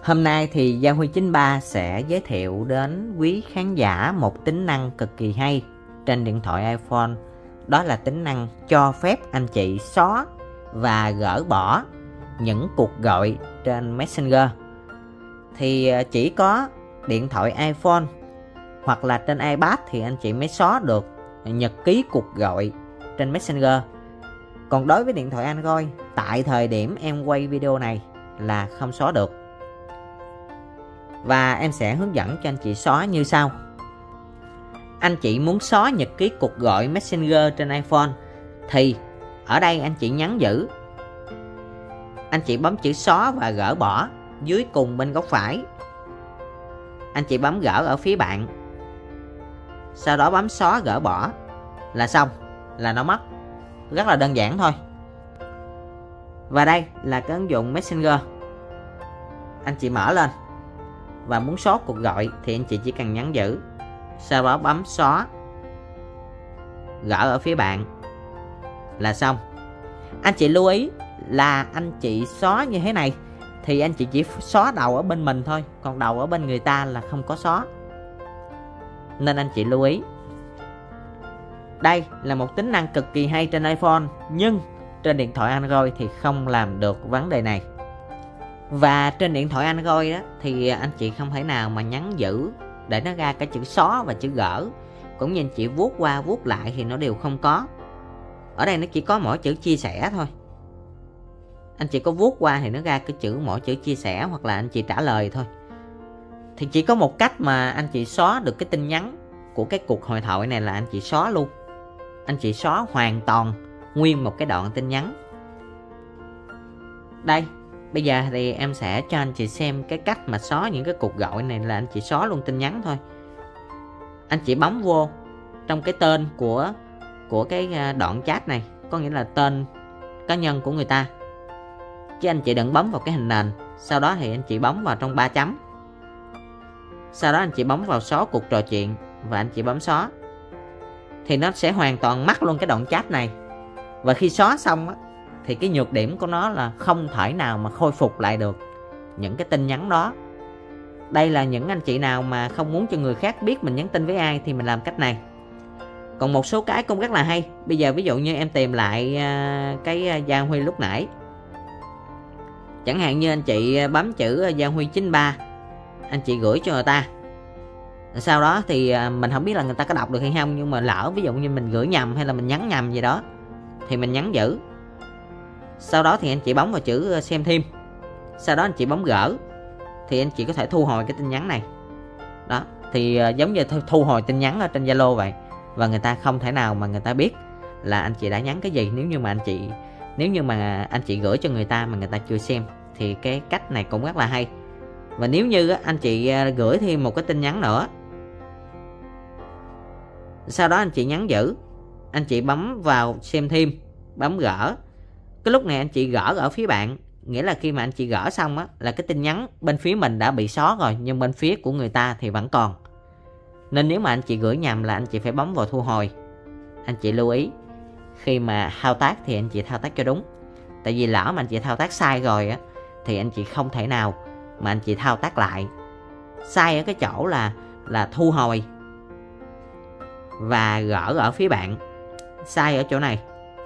Hôm nay thì Gia Huy 93 sẽ giới thiệu đến quý khán giả một tính năng cực kỳ hay trên điện thoại iPhone. Đó là tính năng cho phép anh chị xóa và gỡ bỏ những cuộc gọi trên Messenger. Thì chỉ có điện thoại iPhone hoặc là trên iPad thì anh chị mới xóa được nhật ký cuộc gọi trên Messenger. Còn đối với điện thoại Android, tại thời điểm em quay video này là không xóa được. Và em sẽ hướng dẫn cho anh chị xóa như sau. Anh chị muốn xóa nhật ký cuộc gọi Messenger trên iPhone thì ở đây anh chị nhấn giữ. Anh chị bấm chữ xóa và gỡ bỏ dưới cùng bên góc phải. Anh chị bấm gỡ ở phía bạn. Sau đó bấm xóa gỡ bỏ là xong, là nó mất. Rất là đơn giản thôi. Và đây là cái ứng dụng Messenger. Anh chị mở lên và muốn xóa cuộc gọi thì anh chị chỉ cần nhấn giữ, sau đó bấm xóa gỡ ở phía bạn là xong. Anh chị lưu ý là anh chị xóa như thế này thì anh chị chỉ xóa đầu ở bên mình thôi, còn đầu ở bên người ta là không có xóa, nên anh chị lưu ý. Đây là một tính năng cực kỳ hay trên iPhone, nhưng trên điện thoại Android thì không làm được vấn đề này. Và trên điện thoại Android đó, thì anh chị không thể nào mà nhấn giữ để nó ra cái chữ xóa và chữ gỡ. Cũng như anh chị vuốt qua vuốt lại thì nó đều không có. Ở đây nó chỉ có mỗi chữ chia sẻ thôi. Anh chị có vuốt qua thì nó ra cái chữ mỗi chữ chia sẻ hoặc là anh chị trả lời thôi. Thì chỉ có một cách mà anh chị xóa được cái tin nhắn của cái cuộc hội thoại này là anh chị xóa luôn. Anh chị xóa hoàn toàn nguyên một cái đoạn tin nhắn. Đây, bây giờ thì em sẽ cho anh chị xem cái cách mà xóa những cái cuộc gọi này là anh chị xóa luôn tin nhắn thôi. Anh chị bấm vô trong cái tên của cái đoạn chat này, có nghĩa là tên cá nhân của người ta, chứ anh chị đừng bấm vào cái hình nền. Sau đó thì anh chị bấm vào trong 3 chấm. Sau đó anh chị bấm vào xóa cuộc trò chuyện và anh chị bấm xóa. Thì nó sẽ hoàn toàn mất luôn cái đoạn chat này. Và khi xóa xong á, thì cái nhược điểm của nó là không thể nào mà khôi phục lại được những cái tin nhắn đó. Đây là những anh chị nào mà không muốn cho người khác biết mình nhắn tin với ai thì mình làm cách này. Còn một số cái cũng rất là hay. Bây giờ ví dụ như em tìm lại cái Gia Huy lúc nãy. Chẳng hạn như anh chị bấm chữ Gia Huy 93, anh chị gửi cho người ta. Sau đó thì mình không biết là người ta có đọc được hay không, nhưng mà lỡ ví dụ như mình gửi nhầm hay là mình nhắn nhầm gì đó thì mình nhấn giữ. Sau đó thì anh chị bấm vào chữ xem thêm. Sau đó anh chị bấm gỡ thì anh chị có thể thu hồi cái tin nhắn này. Đó, thì giống như thu hồi tin nhắn ở trên Zalo vậy. Và người ta không thể nào mà người ta biết là anh chị đã nhắn cái gì nếu như mà anh chị gửi cho người ta mà người ta chưa xem. Thì cái cách này cũng rất là hay. Và nếu như anh chị gửi thêm một cái tin nhắn nữa, sau đó anh chị nhấn giữ, anh chị bấm vào xem thêm, bấm gỡ. Cái lúc này anh chị gỡ ở phía bạn, nghĩa là khi mà anh chị gỡ xong á, là cái tin nhắn bên phía mình đã bị xóa rồi, nhưng bên phía của người ta thì vẫn còn. Nên nếu mà anh chị gửi nhầm là anh chị phải bấm vào thu hồi. Anh chị lưu ý khi mà thao tác thì anh chị thao tác cho đúng. Tại vì lỡ mà anh chị thao tác sai rồi á, thì anh chị không thể nào mà anh chị thao tác lại. Sai ở cái chỗ là thu hồi và gỡ ở phía bạn. Sai ở chỗ này.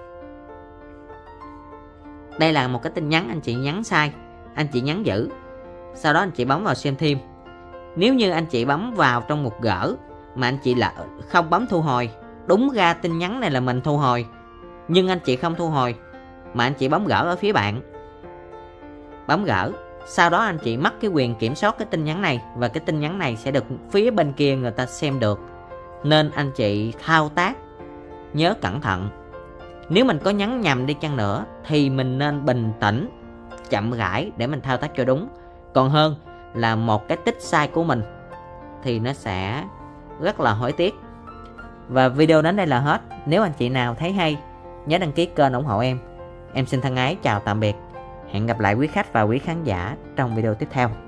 Đây là một cái tin nhắn anh chị nhắn sai, anh chị nhắn giữ. Sau đó anh chị bấm vào xem thêm. Nếu như anh chị bấm vào trong mục gỡ mà anh chị là không bấm thu hồi, đúng ra tin nhắn này là mình thu hồi, nhưng anh chị không thu hồi mà anh chị bấm gỡ ở phía bạn. Bấm gỡ. Sau đó anh chị mất cái quyền kiểm soát cái tin nhắn này, và cái tin nhắn này sẽ được phía bên kia người ta xem được. Nên anh chị thao tác nhớ cẩn thận. Nếu mình có nhấn nhầm đi chăng nữa thì mình nên bình tĩnh, chậm rãi để mình thao tác cho đúng. Còn hơn là một cái tích sai của mình thì nó sẽ rất là hối tiếc. Và video đến đây là hết. Nếu anh chị nào thấy hay, nhớ đăng ký kênh ủng hộ em. Em xin thân ái chào tạm biệt. Hẹn gặp lại quý khách và quý khán giả trong video tiếp theo.